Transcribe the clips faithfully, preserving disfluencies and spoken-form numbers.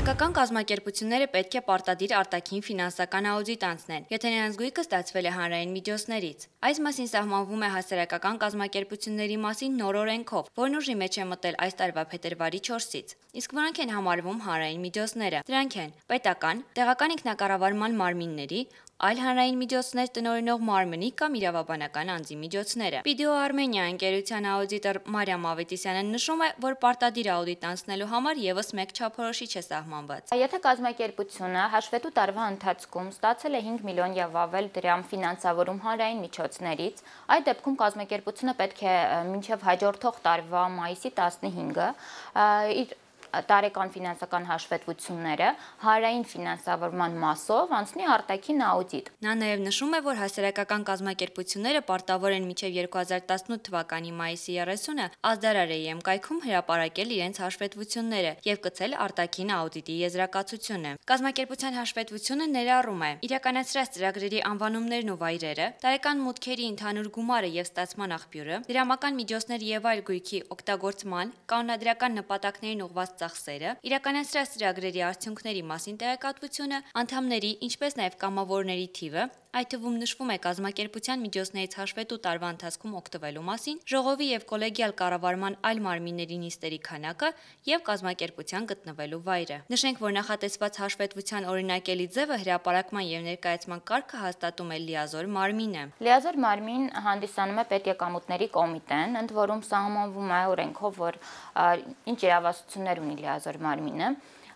Հասարակական կազմակերպությունները պետք է պարտադիր արտաքին ֆինանսական աուդիտ անցնեն, եթե նրանց գույքը ստացվել է հանրային միջոցներից։ Այս մասին սահմանվում է հասարակական կազմակերպությունների մասին նոր օրենքով, որն ուժի մեջ է մտել այս տարվա փետրվարի չորսից։ Իսկ որոնք են համարվում հանրային միջոցները։ Դրանք են պետական, տեղական ինքնակառավարման մարմինների, այլ հանրային միջոցներ տնօրինող մարմնի կամ իրավաբանական անձի միջոցները։ Video Armenia ընկերության աուդիտոր Մարիամ Ավետիսյանը նշում է, որ պարտադիր աուդիտ անցնելու համար եւս մեկ չափորոշիչ է սահմանված։ Եթե կազմակերպությունը հաշվետու տարվա ընթացքում ստացել է հինգ միլիոն եւ ավել դրամ ֆինանսավորում հանրային միջոցներից, այդ դեպքում կազմակերպությունը պետք է մինչեւ հաջորդող տարվա մայիսի տասնհինգը իր տարեկան ֆինանսական հաշվետվությունները հանրային ֆինանսավորման մասով անցնի արտաքին աուդիտ։ Նա նաև նշում է, որ հասարակական կազմակերպությունները պարտավոր են մինչև երկու հազար տասնութ թվականի մայիսի երեսունը ազդարարեյեմ կայքում հրապարակել իրենց հաշվետվությունները եւ կցել արտաքին աուդիտի եզրակացությունը։ Կազմակերպության հաշվետվությունը ներառում է իրականացրած ծրագրերի անվանումներն ու վայրերը, տարեկան մուտքերի ընդհանուր գումարը եւ ստացման աղբյուրը, դրամական միջոցներ եւ այլ գույքի օգտագործման, կանոնադրական նպատակներին ուղղված ծախսերը, իրականացրած ծրագրերի արդյունքների մասին տեղեկատվությունը, անդամների, ինչպես նաև կամավորների թիվը, այդ թվում նշվում է կազմակերպության միջոցներից հաշվետու տարվա ընթացքում օգտվելու մասին, ժողովի եւ կոլեգիալ կառավարման այլ մարմինների նիստերի քանակը եւ կազմակերպության գտնվելու վայրը։ Նշենք, որ նախատեսված հաշվետվության օրինակելի ձևը հրապարակման եւ ներկայացման կարգը հաստատում է լիազոր մարմինը։ Լիազոր մարմին հանդիսանում է պետեկամուտների կոմիտեն, ընդ որում սահմանվում է օրենքով, որ ինչ իրավասություններ ունի լիազոր մարմինը,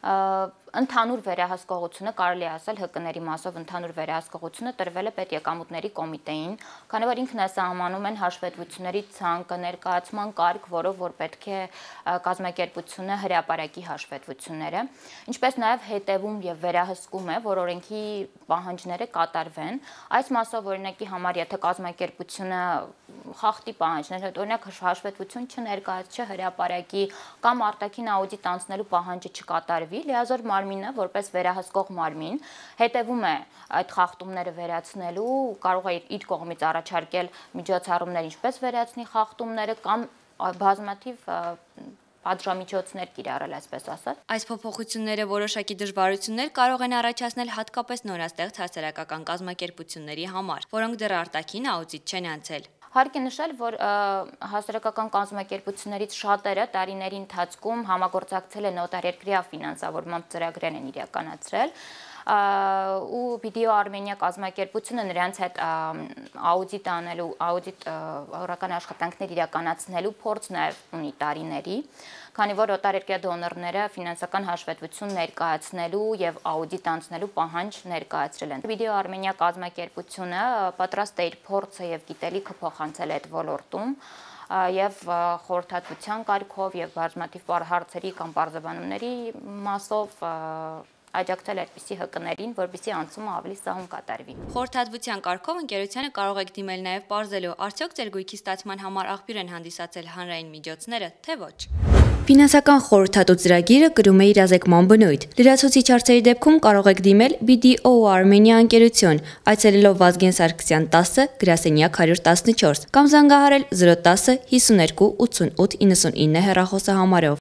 ընդհանուր վերահսկողությունը, կարելի է ասել ՀԿ-ների մասով ընդհանուր վերահսկողությունը տրվել է պետեկամուտների կոմիտեին, քանի որ ինքն է սահմանում են հաշվետվությունների ցանկը, ներկայացման կարգ, որով որ պետք է կազմակերպությունը հրապարակի հաշվետվությունները, ինչպես նաև հետևում եւ վերահսկում է, որ օրենքի պահանջները կատարվեն։ Այս մասով օրինակի համար, եթե կազմակերպությունը խախտի պահանջներ, օրինակ հաշվետվություն չներկայաց, չհրապարակի կամ արտաքին աուդիտ անցնելու պահանջը չկատարվի, լիազոր մարմինը, որպես վերահսկող մարմին, հետևում է այդ խախտումները վերացնելու, կարող է իր կողմից առաջարկել միջոցառումներ, ինչպես վերացնի խախտումները կամ բազմաթիվ պատժամիջոցներ կիրառել, այսպես ասած։ Այս փոփոխությունները որոշակի դժվարություններ կարող են առաջացնել հատկապես նորաստեղծ հասարակական կազմակերպությունների համար, որոնք դեռ արտաքին աուդիտ չեն անցել։ Հարկ է նշել, որ հասարակական կազմակերպություններից շատերը տարիների ընթացքում համագործակցել են օտարերկրյա ֆինանսավորման ծրագրեր են իրականացրել ու Video Armenia կազմակերպությունը նրանց հետ աուդիտ անելու, աուդիտ օրական աշխատանքներ իրականացնելու փորձ նաև ունի տարիների, քանի որ օտարերկրյա դոնորները ֆինանսական հաշվետվություն ներկայացնելու եւ աուդիտ անցնելու պահանջ ներկայացրել են։ Video Armenia կազմակերպությունը պատրաստ է իր փորձը եւ գիտելիքը փոխանցել այդ ոլորտում եւ խորհրդատվության կարգով եւ բազմաթիվ հարցերի կամ բարձրաբանումների մասով աջակցել այդպիսի ՀԿ-ներին, որպեսզի անցումը ավելի սահուն կատարվի։ Խորհրդատվության կարգով ընկերությանը կարող եք դիմել նաև պարզելու, արդյոք ձեր գույքի ստացման համար աղբյուր են հանդիսացել հանրային միջոցները, թե ոչ։ Ֆինանսական խորհրդատու ծրագիրը կրում է իրազեկման բնույթ։ Լրացուցիչ հարցերի դեպքում կարող եք դիմել Video Armenia ընկերություն, այցելելով Վազգեն Սարգսյան տասը, գրասենյակ հարյուր տասնչորս կամ զանգահարել զրո տասը հիսուներկու ութսունութ իննսունինը հեռախոսահամարով։